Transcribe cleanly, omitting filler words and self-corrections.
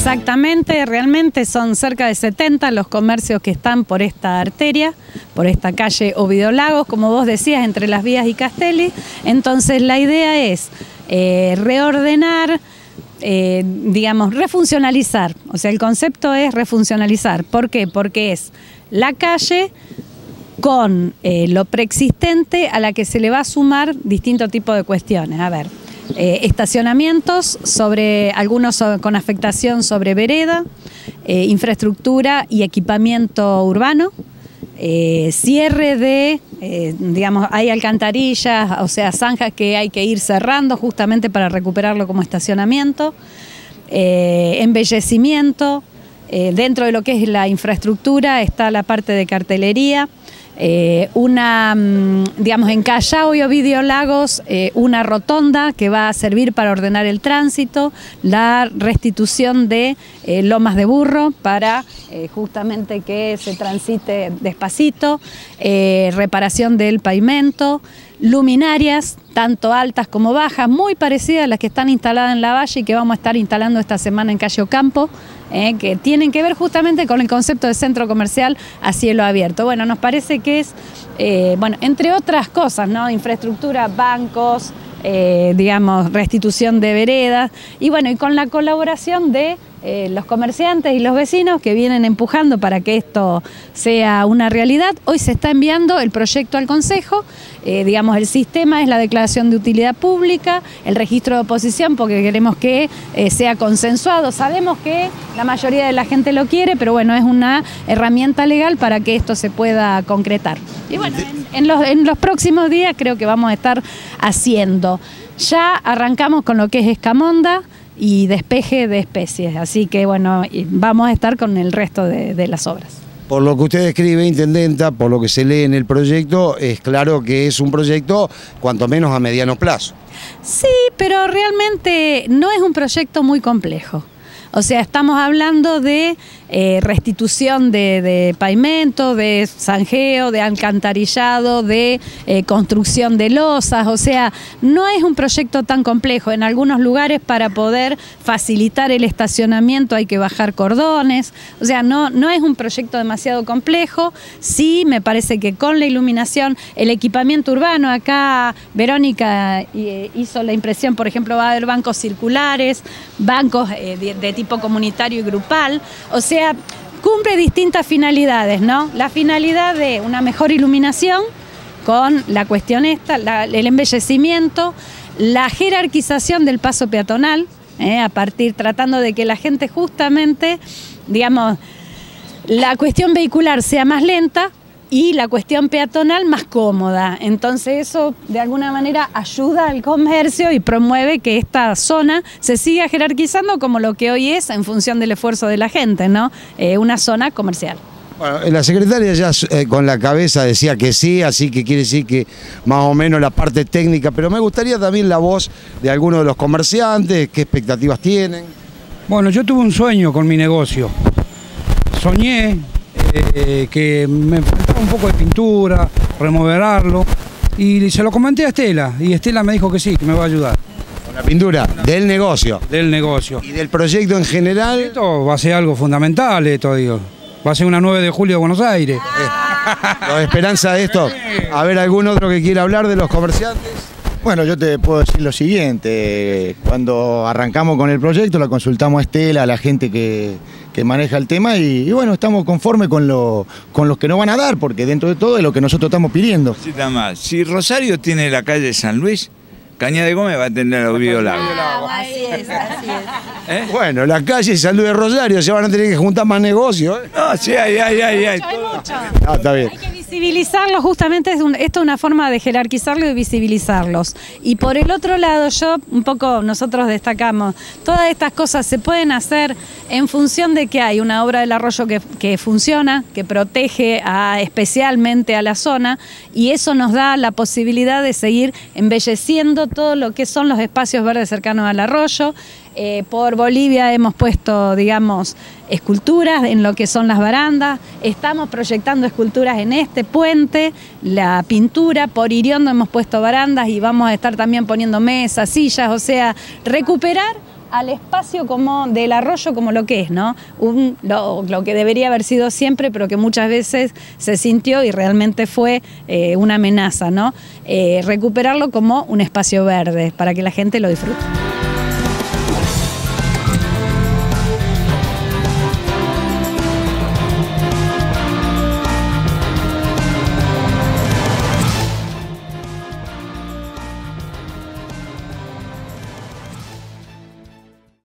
Exactamente, realmente son cerca de 70 los comercios que están por esta arteria, por esta calle Ovidio Lagos, como vos decías, entre Las Vías y Castelli. Entonces la idea es reordenar, digamos, refuncionalizar. O sea, el concepto es refuncionalizar. ¿Por qué? Porque es la calle con lo preexistente a la que se le va a sumar distintos tipos de cuestiones. A ver, estacionamientos, algunos con afectación sobre vereda, infraestructura y equipamiento urbano, cierre de, digamos, hay alcantarillas, o sea, zanjas que hay que ir cerrando justamente para recuperarlo como estacionamiento, embellecimiento, dentro de lo que es la infraestructura está la parte de cartelería, digamos, en Callao y Ovidio Lagos, una rotonda que va a servir para ordenar el tránsito, la restitución de lomas de burro para justamente que se transite despacito, reparación del pavimento, luminarias, tanto altas como bajas, muy parecidas a las que están instaladas en La Valle y que vamos a estar instalando esta semana en Calle Ocampo, que tienen que ver justamente con el concepto de centro comercial a cielo abierto. Bueno, nos parece que es, bueno, entre otras cosas, ¿no? Infraestructura, bancos, digamos, restitución de veredas y bueno, y con la colaboración de los comerciantes y los vecinos que vienen empujando para que esto sea una realidad. Hoy se está enviando el proyecto al Consejo, digamos, el sistema es la declaración de utilidad pública, el registro de oposición porque queremos que sea consensuado. Sabemos que la mayoría de la gente lo quiere, pero bueno, es una herramienta legal para que esto se pueda concretar. Y bueno, en los próximos días creo que vamos a estar haciendo. Ya arrancamos con lo que es Escamonda y despeje de especies, así que bueno, vamos a estar con el resto de las obras. Por lo que usted describe, intendenta, por lo que se lee en el proyecto, es claro que es un proyecto cuanto menos a mediano plazo. Sí, pero realmente no es un proyecto muy complejo. O sea, estamos hablando de restitución de pavimento, de zanjeo, de alcantarillado, de construcción de losas. O sea, no es un proyecto tan complejo. En algunos lugares para poder facilitar el estacionamiento hay que bajar cordones. O sea, no es un proyecto demasiado complejo. Sí, me parece que con la iluminación, el equipamiento urbano, acá Verónica hizo la impresión, por ejemplo, va a haber bancos circulares, bancos de tipo comunitario y grupal. O sea, cumple distintas finalidades, ¿no? La finalidad de una mejor iluminación con la cuestión esta, el embellecimiento, la jerarquización del paso peatonal, tratando de que la gente justamente, digamos, la cuestión vehicular sea más lenta y la cuestión peatonal más cómoda. Entonces eso de alguna manera ayuda al comercio y promueve que esta zona se siga jerarquizando como lo que hoy es en función del esfuerzo de la gente, ¿no? Una zona comercial. Bueno, la secretaria ya con la cabeza decía que sí, así que quiere decir que más o menos la parte técnica, pero me gustaría también la voz de algunos de los comerciantes, qué expectativas tienen. Bueno, yo tuve un sueño con mi negocio. Soñé que me faltaba un poco de pintura, remodelarlo, y se lo comenté a Estela, y Estela me dijo que sí, que me va a ayudar. ¿Con la pintura? ¿Del negocio? Del negocio. ¿Y del proyecto en general? Esto va a ser algo fundamental, esto digo. Va a ser una 9 de julio de Buenos Aires. ¿Con esperanza de esto? A ver, ¿algún otro que quiera hablar de los comerciantes? Bueno, yo te puedo decir lo siguiente, cuando arrancamos con el proyecto la consultamos a Estela, a la gente que maneja el tema y bueno, estamos conformes con los que nos van a dar, porque dentro de todo es lo que nosotros estamos pidiendo. Sí, está más. Si Rosario tiene la calle San Luis, Cañada de Gómez va a tener a Ovidio Lagos. Así es, así es. Bueno, la calle San Luis de Rosario, se van a tener que juntar más negocios. No, sí, hay. Hay mucho. Ah, está bien. Hay que visibilizarlos, justamente esto es una forma de jerarquizarlos y visibilizarlos. Y por el otro lado, nosotros destacamos, todas estas cosas se pueden hacer en función de que hay una obra del arroyo que funciona, que protege especialmente a la zona, y eso nos da la posibilidad de seguir embelleciendo todo lo que son los espacios verdes cercanos al arroyo. Por Bolivia hemos puesto, digamos, esculturas en lo que son las barandas, estamos proyectando esculturas en este puente, la pintura, por Iriondo hemos puesto barandas y vamos a estar también poniendo mesas, sillas, o sea, recuperar al espacio como del arroyo como lo que es, ¿no? Lo que debería haber sido siempre, pero que muchas veces se sintió y realmente fue una amenaza, ¿no? Recuperarlo como un espacio verde para que la gente lo disfrute.